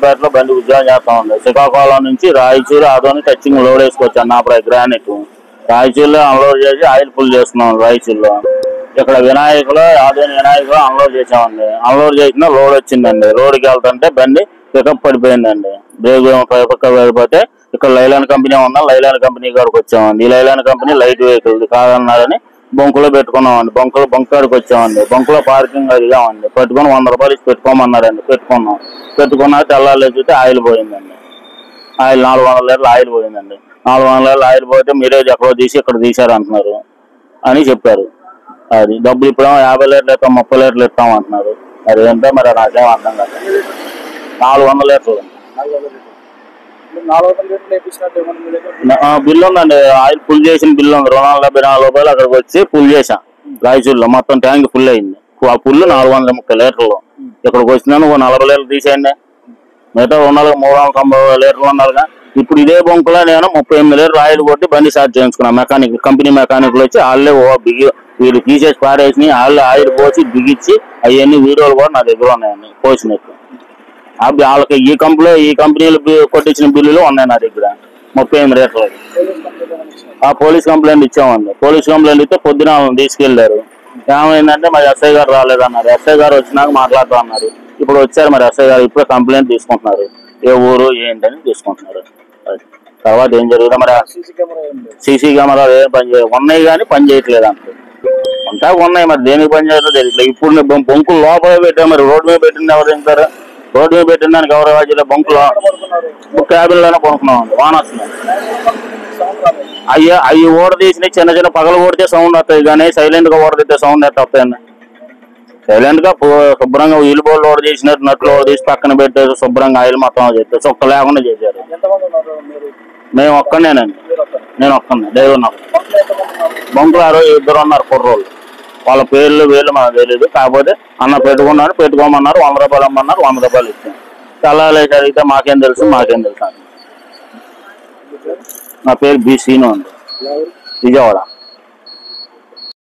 రాజంపేటలో బండి ఉద్యోగం చేస్తా ఉంది. శ్రీకాకుళం నుంచి రాయచూరు ఆదోని టచింగ్ లోడ్ వేసుకొచ్చాను నాపై గ్రానైట్. రాయచూరులో అన్లోడ్ చేసి ఆయిల్ ఫుల్ చేస్తున్నాం. రాయచూరులో ఇక్కడ వినాయకులు ఆదోని వినాయకులు అన్లోడ్ చేసామండి. అన్లోడ్ చేసిన లోడ్ వచ్చిందండి. లోడ్కి వెళ్తుంటే బండి పికప్ పడిపోయిందండి. బ్రేక్ పికప్ పడిపోతే ఇక్కడ లైలాన్ కంపెనీ ఉందా, లైలాన్ కంపెనీ కాడికి వచ్చామండి. ఈ లైలాన్ కంపెనీ లైట్ వెహికల్ కాదన్నారని బొంకులో పెట్టుకున్నామండి. బంక్ కాడికి వచ్చామండి. బంకులో పార్కింగ్ అడిగామండి. పెట్టుకుని 100 రూపాయలు ఇచ్చి పెట్టుకోమన్నారండి. పెట్టుకున్నాం. పెట్టుకున్నాక తెల్లారి చూస్తే ఆయిల్ పోయిందండి. ఆయిల్ 400 లీటర్లు ఆయిల్ పోయిందండి. 400 లీటర్లు ఆయిల్ పోతే మీరేజ్ ఎక్కడో తీసి ఇక్కడ తీశారు అంటున్నారు అని చెప్పారు. అది డబ్బులు ఇప్పుడు 50 లీటర్లు ఇస్తాం, 30 లీటర్లు ఇస్తాం అంటున్నారు. అదేంటో మరి నాకేం అర్థం కాదు. 400 లీటర్లు బిల్లు ఉందండి. ఆయిల్ ఫుల్ చేసిన బిల్లు ఉంది. 274 రూపాయలు అక్కడికి వచ్చి ఫుల్ చేశాం. రాయచూరులో మొత్తం ట్యాంక్ ఫుల్ అయింది. ఆ ఫుల్ 430 లీటర్లు. ఇక్కడికి వచ్చినాను 40 లీటర్లు తీసేయండి. మిగతా 390 లీటర్లు ఉన్నారుగా. ఇప్పుడు ఇదే బొంకులో నేను 38 లీటర్లు ఆయిల్ కొట్టి బండి స్టార్ట్ చేయించుకున్నాను. మెకానిక్ కంపెనీ మెకానిక్లు వచ్చి వాళ్ళే వీళ్ళు తీసేసి పారేసి వాళ్ళే ఆయిల్ పోసి బిగించి అవన్నీ వీడియోలు కూడా నా దగ్గర ఉన్నాయండి పోసినట్టు. వాళ్ళకి ఈ కంపెనీలు కొట్టించిన బిల్లులు ఉన్నాయి నా దగ్గర 38 లీటర్లు. పోలీస్ కంప్లైంట్ ఇచ్చామండి. పోలీస్ కంప్లైంట్ ఇస్తే పొద్దున తీసుకెళ్లారు. ఏమైందంటే మరి ఎస్ఐ గారు రాలేదన్నారు. ఎస్ఐ గారు వచ్చినాక మాట్లాడుతూ అన్నారు. ఇప్పుడు వచ్చారు మరి ఎస్ఐ గారు ఇప్పుడే కంప్లైంట్ తీసుకుంటున్నారు. ఏ ఊరు ఏంటని తీసుకుంటున్నారు. తర్వాత ఏం జరుగుతుంది మరి. సీసీ కెమెరాలు ఏం పని చేయ ఉన్నాయి కానీ పని చేయట్లేదు అంతే. అంతా ఉన్నాయి మరి దేనికి పని చేయట్లేదు తెలియట్లేదు. ఇప్పుడు బొంకులు లోపల పెట్టా మరి రోడ్డు మీద పెట్టింది ఎవరు తింటారు? రోడ్డు మీద పెట్టిన దానికి ఎవరు రాజులే బొంకులో క్యాబిన్లోనే కొనుక్కున్నామండి. వాన వస్తున్నాం. అవి ఓడ తీసినాయి చిన్న చిన్న పగలు కొడితే సౌండ్ వస్తాయి కానీ సైలెంట్ గా ఓడదీస్తే సౌండ్ ఎట్లా వస్తాయండి? సైలెంట్ గా శుభ్రంగా వీల్ బోర్డు ఓడ తీసినట్టు నట్లు ఓడ తీసి పక్కన పెట్టారు. శుభ్రంగా ఆయిల్ మొత్తం చేస్తారు. చొక్క లేకుండా చేశారు. మేము ఒక్కనేనండి. నేను ఒక్కనే డ్రైవర్. నాకు బొంకులు 2 ఉన్నారు కుర్రోళ్ళు. వాళ్ళ పేర్లు వీళ్ళు మనకు తెలియదు. కాకపోతే అన్న పెట్టుకోమన్నారు. 100 రూపాయలు అమ్మన్నారు. 100 రూపాయలు ఇచ్చాను. తెల్లాలి అడిగితే మాకేం తెలుసు అండి. నా పేరు బి. శ్రీను అండి, విజయవాడ.